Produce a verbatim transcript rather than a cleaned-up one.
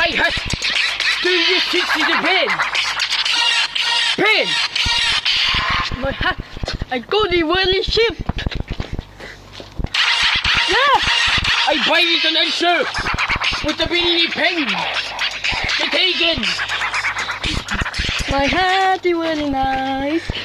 My hat! Do you think it's a pen? Pen! My hat! I got the whirly ship! Yeah! I buy it an answer! With the beanie pen! The taken! My hat is really nice!